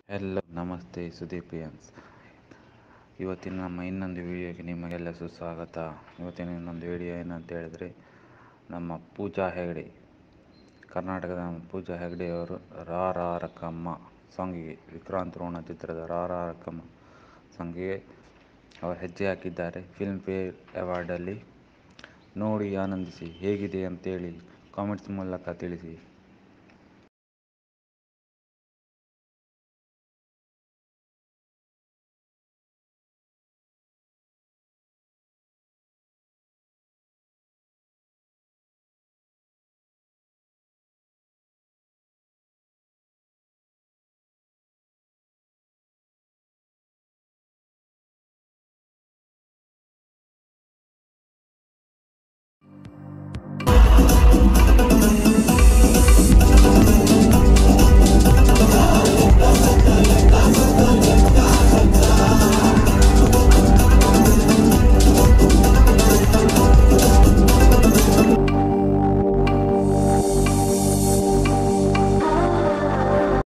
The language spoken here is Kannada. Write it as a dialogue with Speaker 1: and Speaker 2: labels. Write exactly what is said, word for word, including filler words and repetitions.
Speaker 1: ಎಲ್ಲ ನಮಸ್ತೆ ಸುದೀಪಿಯನ್ಸ್. ಇವತ್ತಿನ ನಮ್ಮ ಇನ್ನೊಂದು ವಿಡಿಯೋಗೆ ನಿಮಗೆಲ್ಲ ಸುಸ್ವಾಗತ. ಇವತ್ತಿನ ಇನ್ನೊಂದು ವಿಡಿಯೋ ಏನಂತ ಹೇಳಿದ್ರೆ, ನಮ್ಮ ಪೂಜಾ ಹೆಗ್ಡೆ, ಕರ್ನಾಟಕದ ನಮ್ಮ ಪೂಜಾ ಹೆಗ್ಡೆಯವರು ರಾ ರಾ ರಕ್ಕಮ್ಮ ಸಾಂಗಿಗೆ, ವಿಕ್ರಾಂತ್ ರೋಣ ಚಿತ್ರದ ರಾ ರಾ ರಕ್ಕಮ್ಮ ಸಾಂಗಿಗೆ ಅವರು ಹೆಜ್ಜೆ ಹಾಕಿದ್ದಾರೆ ಫಿಲ್ಮ್ ಫೇರ್ ಅವಾರ್ಡಲ್ಲಿ. ನೋಡಿ ಆನಂದಿಸಿ, ಹೇಗಿದೆ ಅಂತೇಳಿ ಕಾಮೆಂಟ್ಸ್ ಮೂಲಕ ತಿಳಿಸಿ.